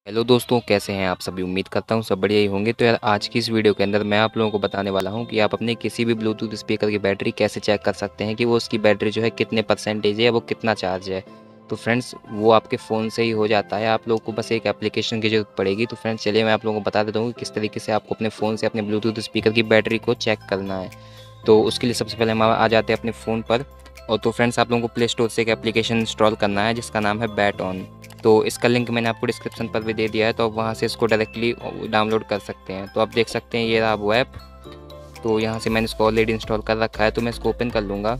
Hello दोस्तों, कैसे हैं आप सभी। उम्मीद करता हूँ सब बढ़िया ही होंगे। तो यार आज की इस वीडियो के अंदर मैं आप लोगों को बताने वाला हूँ कि आप अपने किसी भी ब्लूटूथ स्पीकर की बैटरी कैसे चेक कर सकते हैं कि वो उसकी बैटरी जो है कितने परसेंटेज है या वो कितना चार्ज है। तो फ्रेंड्स वो आपके फ़ोन से ही हो जाता है, आप लोगों को बस एक एप्लीकेशन की ज़रूरत पड़ेगी। तो फ्रेंड्स चलिए मैं आप लोगों को बता देता हूँ कि किस तरीके से आपको अपने फ़ोन से अपने ब्लूटूथ स्पीकर की बैटरी को चेक करना है। तो उसके लिए सबसे पहले हम आ जाते हैं अपने फ़ोन पर। और तो फ्रेंड्स आप लोगों को प्ले स्टोर से एक एप्लीकेशन इंस्टॉल करना है जिसका नाम है बैट ऑन। तो इसका लिंक मैंने आपको डिस्क्रिप्शन पर भी दे दिया है, तो आप वहाँ से इसको डायरेक्टली डाउनलोड कर सकते हैं। तो आप देख सकते हैं ये रहा वो ऐप। तो यहाँ से मैंने इसको ऑलरेडी इंस्टॉल कर रखा है, तो मैं इसको ओपन कर लूँगा।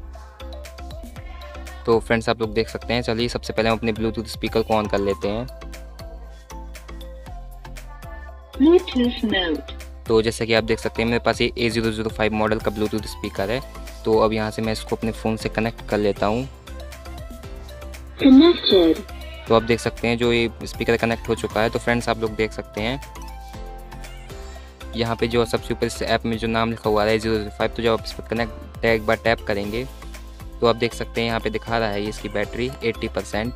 तो फ्रेंड्स आप लोग देख सकते हैं। चलिए सबसे पहले हम अपने ब्लूटूथ स्पीकर को ऑन कर लेते हैं। Bluetooth mode. तो जैसे कि आप देख सकते हैं मेरे पास ये A005 मॉडल का ब्लूटूथ स्पीकर है। तो अब यहाँ से मैं इसको अपने फ़ोन से कनेक्ट कर लेता हूँ। कनेक्टेड। तो आप देख सकते हैं जो ये स्पीकर कनेक्ट हो चुका है। तो फ्रेंड्स आप लोग देख सकते हैं यहाँ पे जो सबसे ऊपर इस ऐप में जो नाम लिखा हुआ है A005। तो जब आप इस पर कनेक्ट एक बार टैप करेंगे तो आप देख सकते हैं यहाँ पे दिखा रहा है इसकी बैटरी 80%।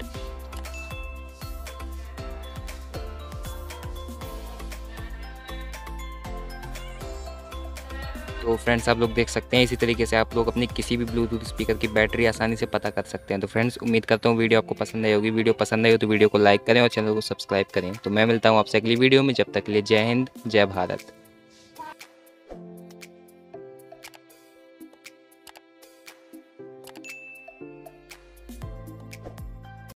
तो फ्रेंड्स आप लोग देख सकते हैं इसी तरीके से आप लोग अपनी किसी भी ब्लूटूथ स्पीकर की बैटरी आसानी से पता कर सकते हैं। तो फ्रेंड्स उम्मीद करता हूँ वीडियो आपको पसंद आई होगी। वीडियो पसंद आई हो तो वीडियो को लाइक करें और चैनल को सब्सक्राइब करें। तो मैं मिलता हूँ आपसे अगली वीडियो में, जब तक के लिए जय हिंद, जय भारत।